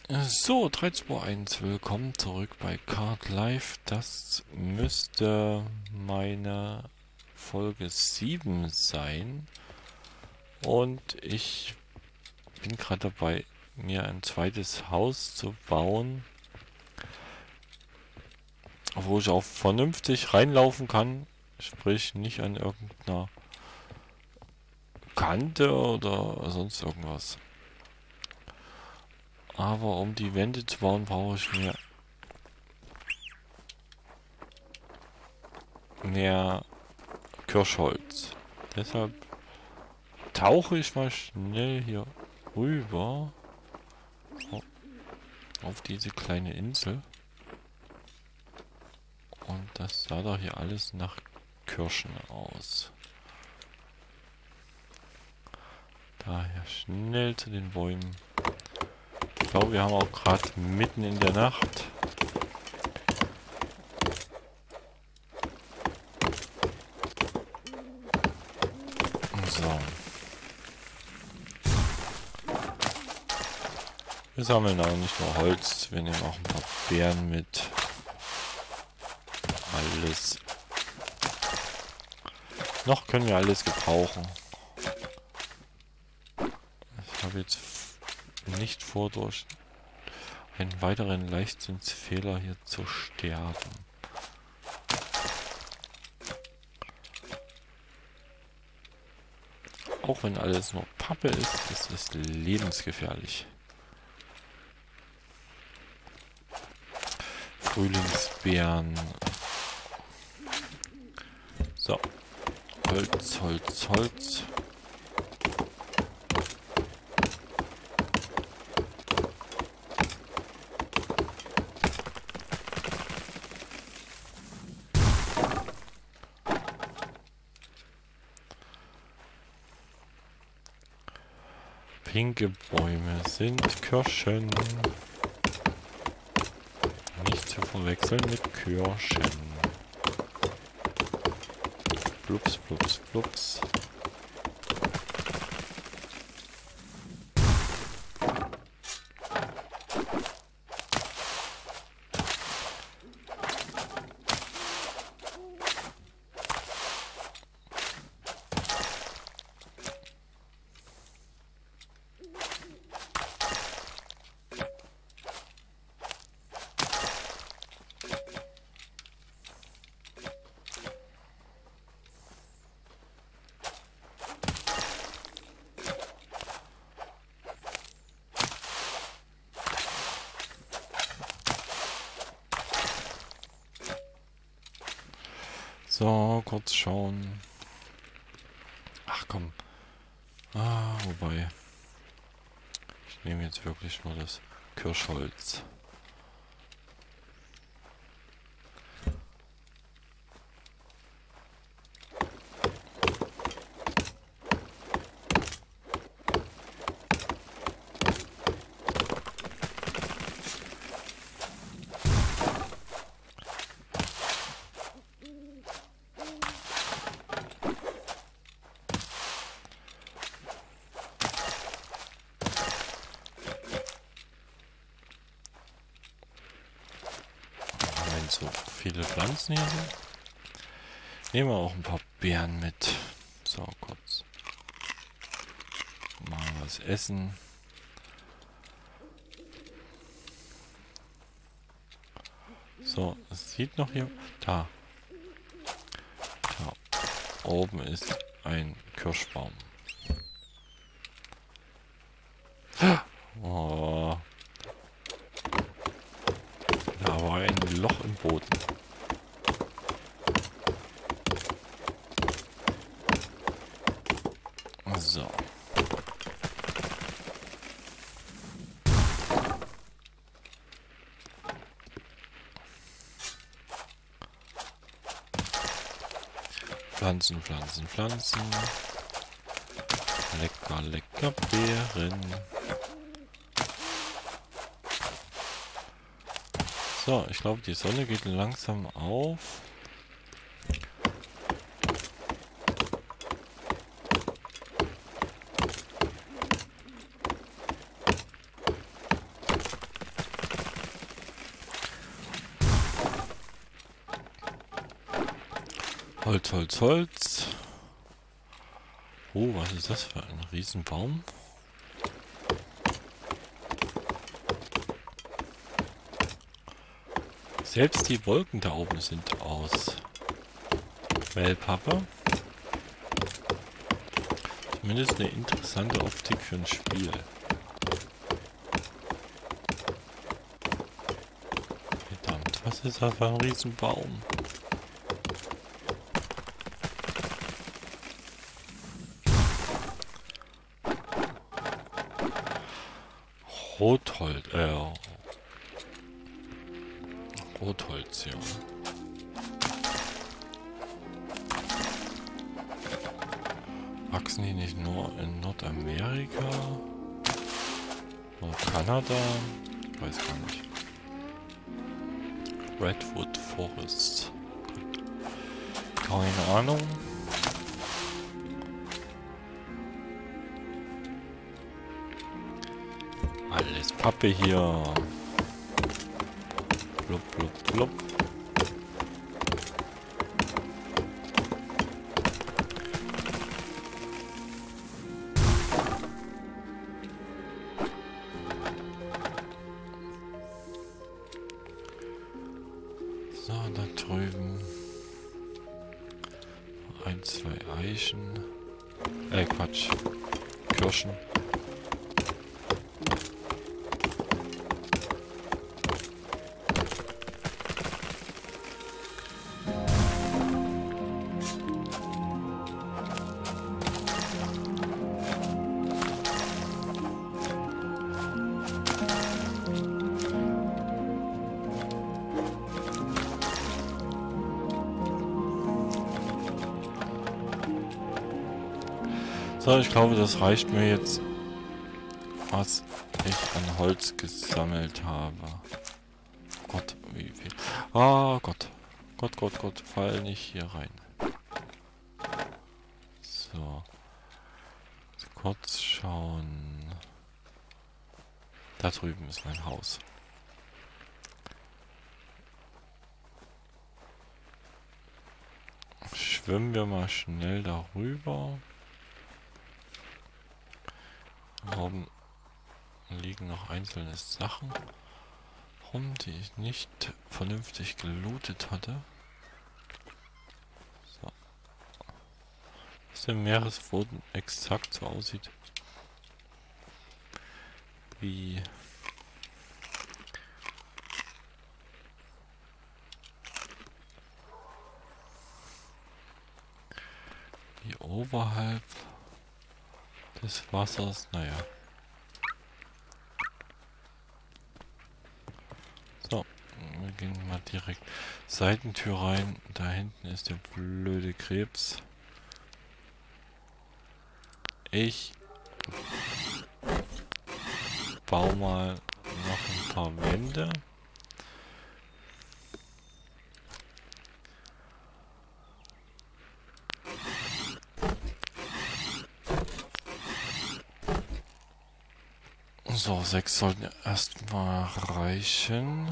So, 3, 2, 1, willkommen zurück bei Card Life. Das müsste meine Folge 7 sein. Und ich bin gerade dabei, mir ein zweites Haus zu bauen, wo ich auch vernünftig reinlaufen kann. Sprich, nicht an irgendeiner Kante oder sonst irgendwas. Aber um die Wände zu bauen, brauche ich mehr Kirschholz. Deshalb tauche ich mal schnell hier rüber auf diese kleine Insel. Und das sah doch hier alles nach Kirschen aus. Daher schnell zu den Bäumen. Ich glaube, wir haben auch gerade mitten in der Nacht. So. Wir sammeln auch nicht nur Holz, wir nehmen auch ein paar Beeren mit. Alles. Noch können wir alles gebrauchen. Ich habe jetzt nicht vor, durch einen weiteren Leichtsinnsfehler hier zu sterben. Auch wenn alles nur Pappe ist, ist es lebensgefährlich. Frühlingsbeeren. So. Holz, Holz, Holz. Pinke Bäume sind Kirschen. Nicht zu verwechseln mit Kirschen. Flups, flups, flups. So, kurz schauen. Ach komm. Wobei. Ich nehme jetzt wirklich nur das Kirschholz. So viele Pflanzen hier sind. Nehmen wir auch ein paar Beeren mit. So, kurz mal was essen. So, es sieht noch hier. Da. Da oben ist ein Kirschbaum. Oh. Da war ein Loch im Boden. So. Pflanzen, Pflanzen, Pflanzen. Lecker, lecker Beeren. So, ich glaube, die Sonne geht langsam auf. Holz, Holz, Holz. Oh, was ist das für ein Riesenbaum? Selbst die Wolken da oben sind aus Wellpappe. Zumindest eine interessante Optik für ein Spiel. Verdammt, was ist das für ein Riesenbaum? Rotholz, Rotholz, ja. Wachsen die nicht nur in Nordamerika? Oder Kanada? Ich weiß gar nicht. Redwood Forest. Keine Ahnung. Alles Pappe hier. Blub, blub, blub. So, da drüben. 1, 2 Eichen. Quatsch. Kirschen. So, ich glaube, das reicht mir jetzt, was ich an Holz gesammelt habe. Gott, wie viel. Ah, Gott. Gott, Gott, Gott, fall nicht hier rein. So. Jetzt kurz schauen. Da drüben ist mein Haus. Schwimmen wir mal schnell darüber. Oben liegen noch einzelne Sachen rum, die ich nicht vernünftig gelootet hatte. So. Dass der Meeresboden exakt so aussieht wie oberhalb des Wassers. Naja. So, wir gehen mal direkt Seitentür rein. Da hinten ist der blöde Krebs. Ich baue mal noch ein paar Wände. So, 6 sollten erstmal reichen.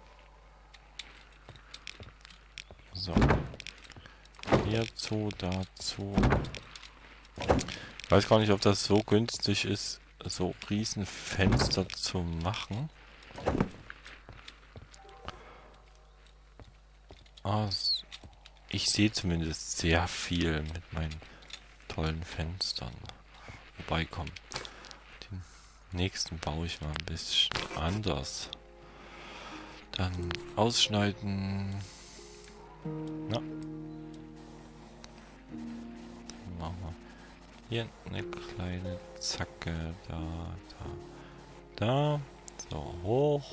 So. Hierzu, dazu. Ich weiß gar nicht, ob das so günstig ist, so riesen Fenster zu machen. Ich sehe zumindest sehr viel mit meinen tollen Fenstern. Wobei, komm, den nächsten baue ich mal ein bisschen anders. Dann ausschneiden. Ja. Dann machen wir hier eine kleine Zacke. Da. So, hoch.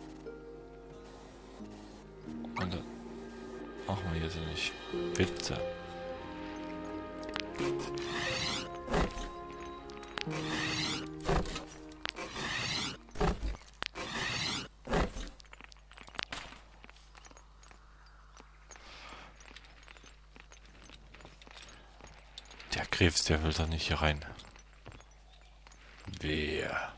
Und dann machen wir hier so eine Spitze. Der Krebs, der will doch nicht hier rein. Wer?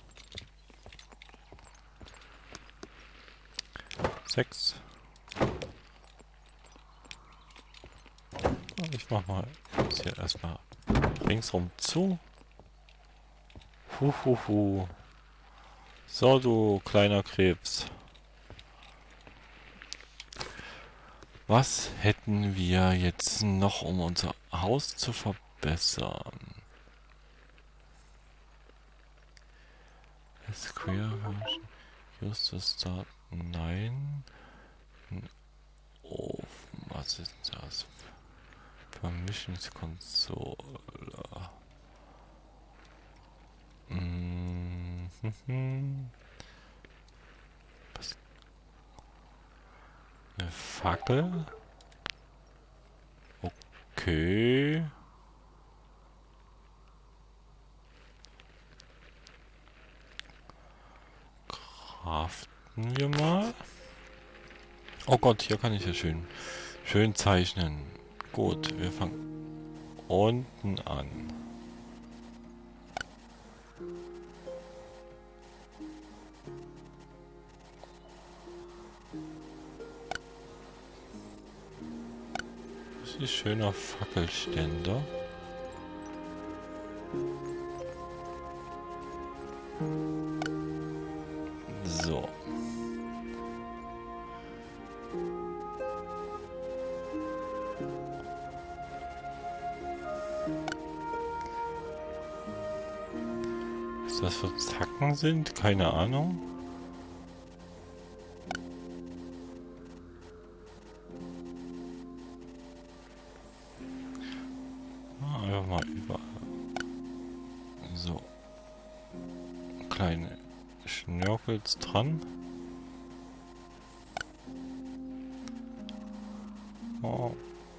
6. Ich mach mal jetzt hier erstmal ringsrum zu. Huhuhu. So, du kleiner Krebs. Was hätten wir jetzt noch, um unser Haus zu verbessern? Square Version. Use the start. Nein. Oh, was ist das? Permissions Console. Was? Eine Fackel? Okay. Craften wir mal. Oh Gott, hier kann ich ja schön zeichnen. Gut, wir fangen unten an. Das ist ein schöner Fackelständer. So. Was das für Zacken sind? Keine Ahnung. Einfach mal überall. So. Kleine Schnörkels dran. Oh.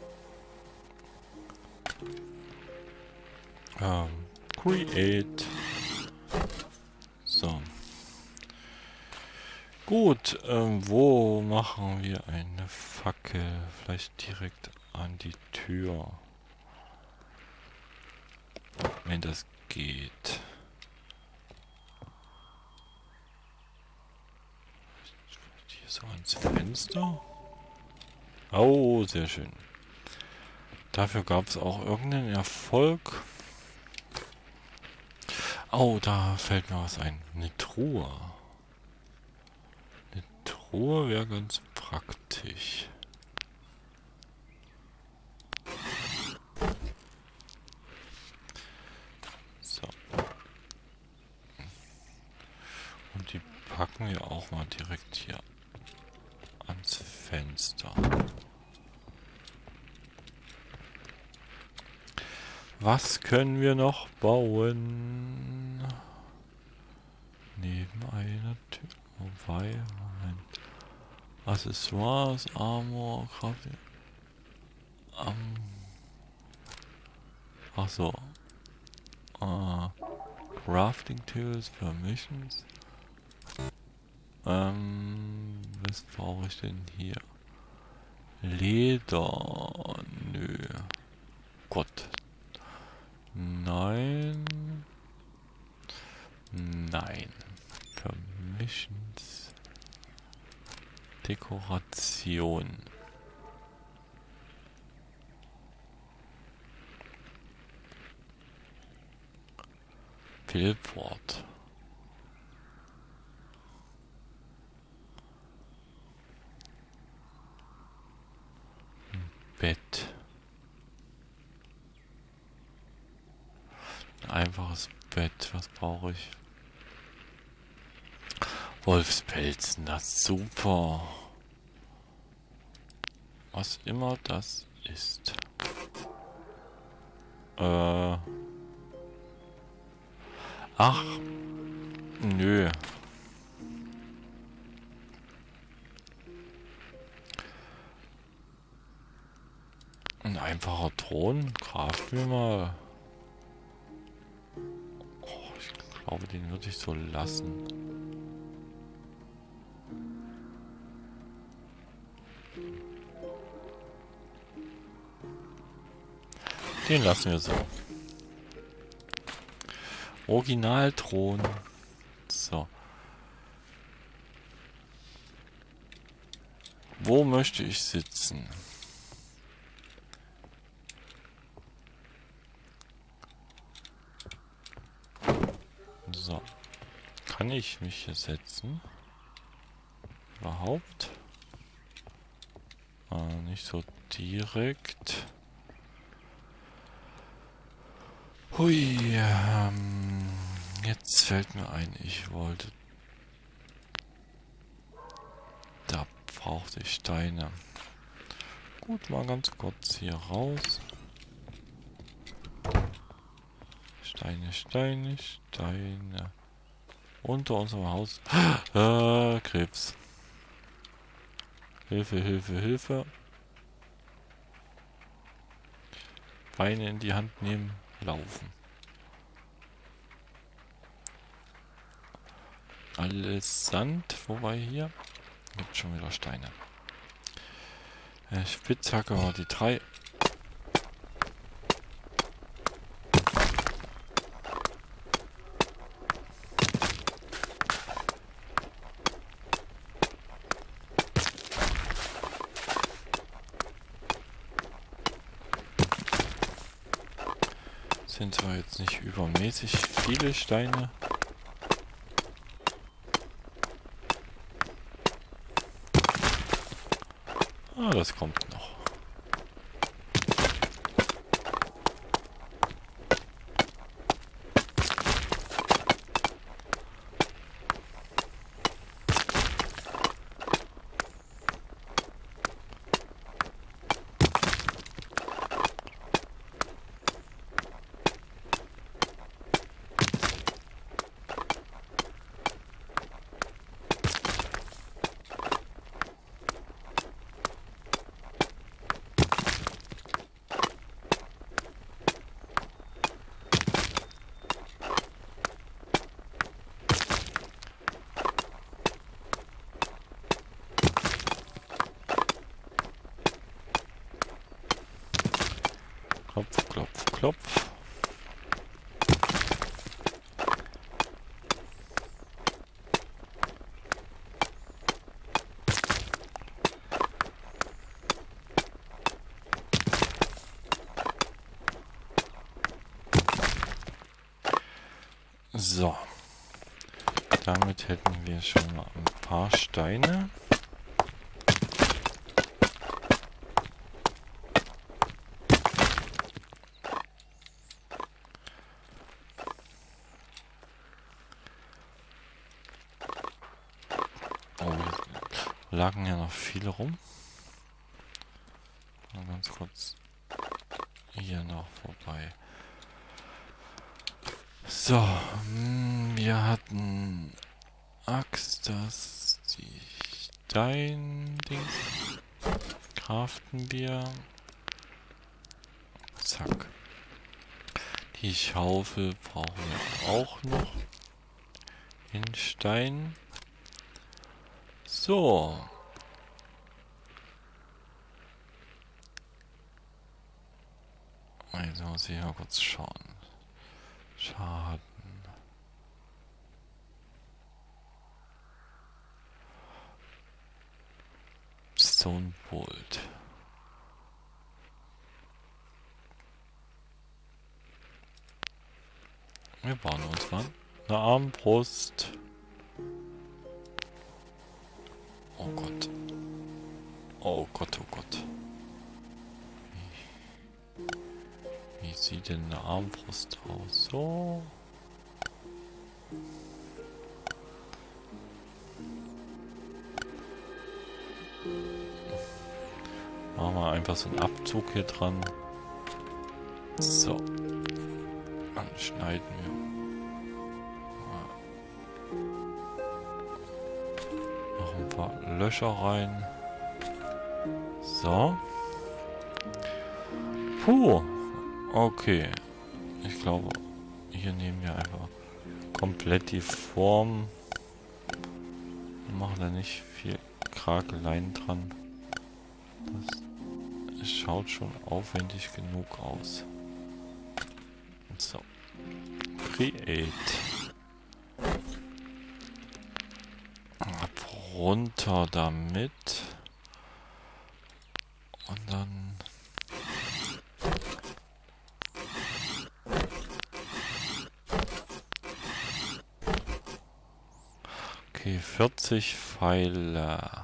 Create. So. Gut, wo machen wir eine Fackel? Vielleicht direkt an die Tür. Wenn das geht. Hier so ans Fenster. Oh, sehr schön. Dafür gab es auch irgendeinen Erfolg. Oh, da fällt mir was ein. Eine Truhe. Eine Truhe wäre ganz praktisch. So. Und die packen wir auch mal direkt hier ans Fenster. Was können wir noch bauen? Neben einer Tür. Wobei, Moment. Accessoires, Armor, Kraft. Ach so. Crafting Tools, Permissions. Was brauche ich denn hier? Leder. Nö. Gott. Nein. Nein. Permissions. Dekoration. Billboard. Bett. Ein einfaches Bett. Was brauche ich? Wolfspelzen. Das ist super. Was immer das ist. Ach. Nö. Ein einfacher Thron. Craften wir mal. Oh, ich glaube, den würde ich so lassen. Den lassen wir so. Originalthron. So. Wo möchte ich sitzen? Kann ich mich hier setzen? Überhaupt? Nicht so direkt. Hui, jetzt fällt mir ein, ich wollte... Da brauchte ich Steine. Gut, mal ganz kurz hier raus. Steine, Steine, Steine. Unter unserem Haus. Krebs. Hilfe, Hilfe, Hilfe. Beine in die Hand nehmen, laufen. Alles Sand, wobei hier gibt schon wieder Steine. Spitzhacke war die 3. Sind zwar jetzt nicht übermäßig viele Steine. Das kommt noch. Klopf, klopf, klopf. So. Damit hätten wir schon mal ein paar Steine. Lagen ja noch viele rum. Mal ganz kurz hier noch vorbei. So, wir hatten Axt, das die Stein-Dings craften wir. Zack. Die Schaufel brauchen wir auch noch in Stein. So. Also muss ich mal kurz schauen. Schaden. Stone Bolt. Wir bauen uns mal eine Armbrust. Oh Gott. Oh Gott, oh Gott. Wie sieht denn eine Armbrust aus? So. Machen wir einfach so einen Abzug hier dran. So. Dann schneiden wir. Noch ein paar Löcher rein. So. Puh. Okay. Ich glaube, hier nehmen wir einfach komplett die Form. Wir machen da nicht viel Krakeleien dran. Das schaut schon aufwendig genug aus. So. Create. Ab runter damit. Und dann... Okay, 40 Pfeile.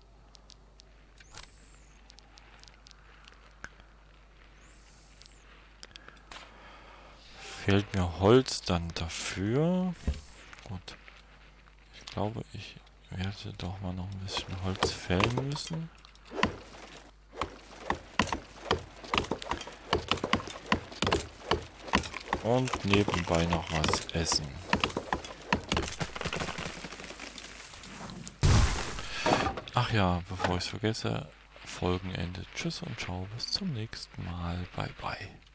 Fehlt mir Holz dann dafür. Gut. Ich glaube, ich werde doch mal noch ein bisschen Holz fällen müssen. Und nebenbei noch was essen. Ach ja, bevor ich es vergesse, Folgenende. Tschüss und ciao, bis zum nächsten Mal. Bye bye.